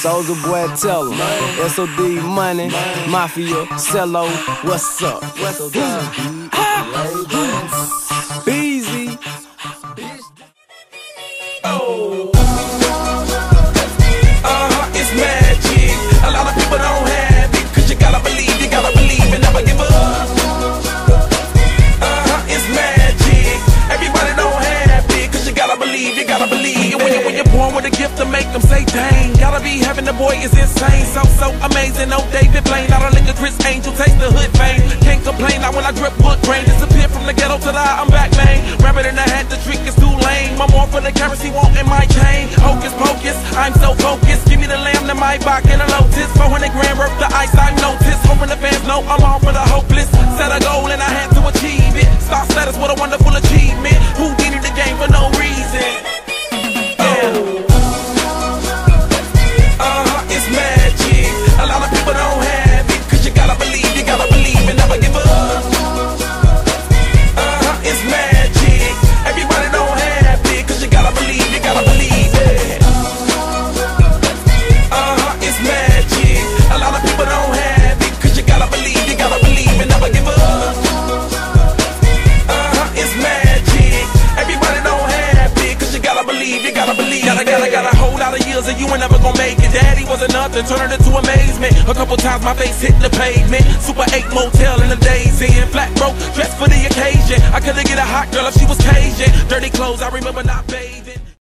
Soulja Boy, tell 'em. SOD Money, Mafia, Cello, what's up? Beezy. Oh. It's magic. A lot of people don't have it, 'cause you gotta believe and never give up. It's magic. Everybody don't have it, 'cause you gotta believe. And when you're born with a gift to make them say dang, gotta be having the boy is insane. So amazing, no David Blaine. Not a liquor Chris Angel, taste the hood fame. Can't complain, not when I drip wood grain. Disappear from the ghetto to the I'm back, man. Rabbit in the hat, the trick is too lame. I'm on for the currency, wanting my chain. Hocus pocus, I'm so focused. Give me the lamb, the my back, and a lotus. 400 grand worth the ice, I notice. Hoping the fans know I'm all for the hopeless. Set a goal and I had to achieve it. Star status, what a wonderful achievement. Who did the game for no reason? It's magic. A lot of people don't have it, 'cause you gotta believe and never give up. It's magic. Everybody don't have it, 'cause you gotta believe it. It's magic. A lot of people don't have it, 'cause you gotta believe and never give up. It's magic. Everybody don't have it, 'cause you gotta believe. Got a whole lot of years and you ain't never gonna make it. Daddy wasn't nothing, turned it into amazement. A couple times my face hit the pavement. Super 8 motel in the days in. Flat broke, dressed for the occasion. I couldn't get a hot girl if she was Cajun. Dirty clothes, I remember not bathing.